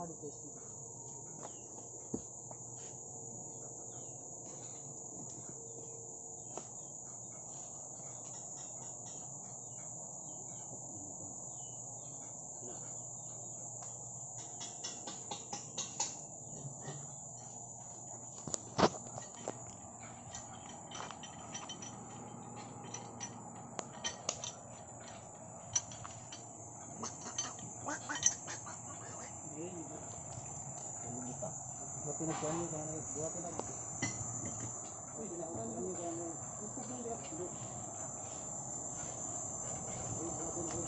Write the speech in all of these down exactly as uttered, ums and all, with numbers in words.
hard test. Buat pinagkuhan nyo kaya buhat na lang. Ay, pinagkuhan nyo kaya nyo. Upag lang diya. Ay, buhat na lang.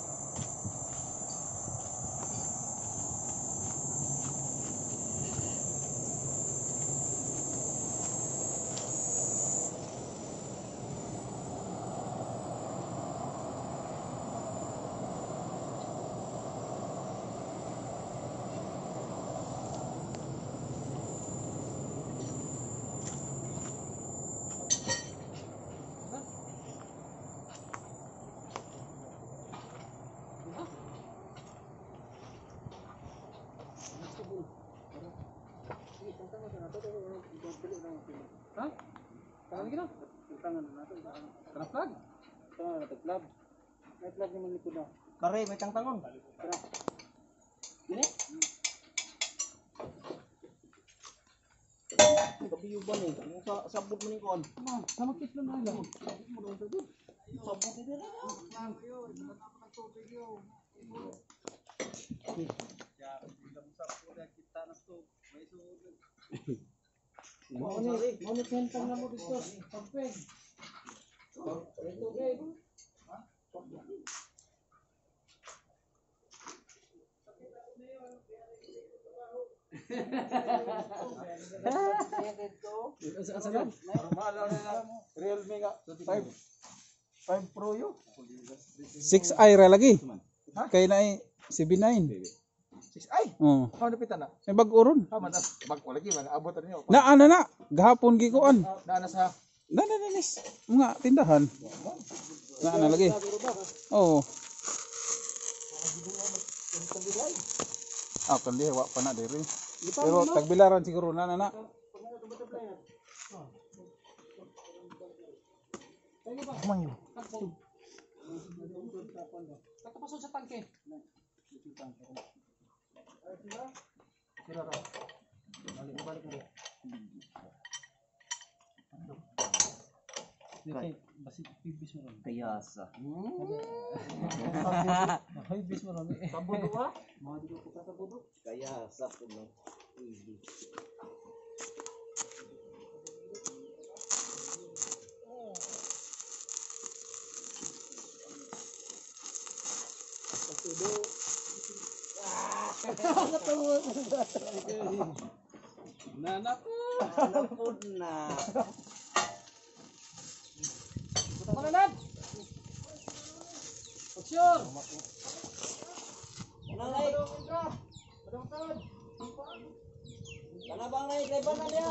Ha? Tangan lagi na? Tangan na natin. Tangan flag? Tangan na natin flag. May flag naman likod na. Kare, may tangtangon. Tara. Ini? Kabiyo ba ni? Yung sa sabot mo ni Kon? Ma, sama kit lang na lang. Sabot mo doon sa doon. Sabot din na lang. Thank you. Wala pa ng tubig yun. Ya, bilang sa pula kita na to. May suod. Maunit, maunit hentang na mo dito. Pagpeg. May tubig. Asa na? Normal na Realme nga. five Pro yo. six i ra lagi. Kay na ay seven nine. six i. Oh. How napitan na? May bag oron. Ha man bag ko lagi man abot na niyo. Na ana na gahapon gi kuan. Na sa Na na na nis. Mga tindahan. Na ana lagi. Oh. Ah, kan dia wa pa na diri. Pero tagbilaran siguro na na na. man. Nakapasok sa tangke. Balik mo. Kay basi pibis mo ron. Kayasa. Pibis mo ron. Sabudo ba? Mga di ko ka sabudo. Kayasa ko no. Nanak ko. Napod na. Pangalan. Action. Nanay. Kana bang nay leban na dia?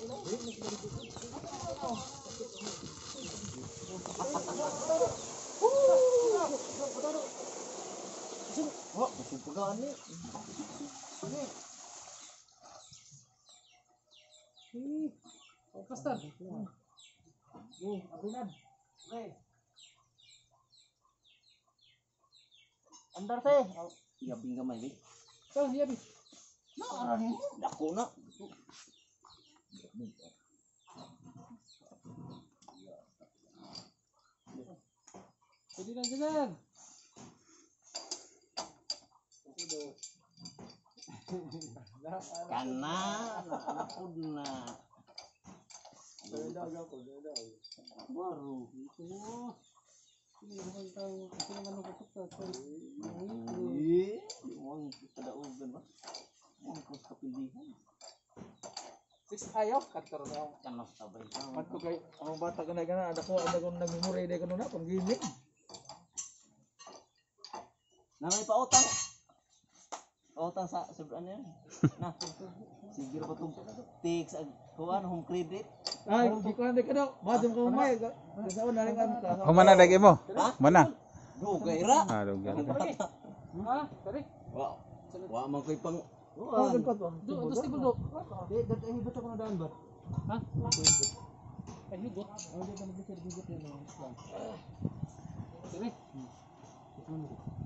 Wah, pupugaan ni. Oh, pastor. Oh, abunan. Okay. Andar teh. Iya bing gamay bi. So, iya bi. Na aran mo, dako na. Jadi na jalan. Kana napod na. Baru itu. Ini naman tayo, ito naman ang kapatid. Eh, mau pada ugan ba? Mau ko sa pilihan. Six ayaw, katkaro na. Kanos tabay ka. Magto kay ang bata ka na gana, ada ko ada ko nagmemory day kuno na pang gaming. Na may pautang. Pautang sa sobrang yan. Na. Sige ba tong takes kuan home credit? Ay, di ko ande kado. Madum ko may. Sa una rin kan. Humana dagi mo. Mana? Dugay ra. Ah, dugay. Ha, sorry. Wa. Wa man koy pang Kuan. Do, do stable do. Di dat eh hibot ako na daan ba? Ha? Ay, hugot. Oh, di ka nag-sir hibot yan. Sige. Ano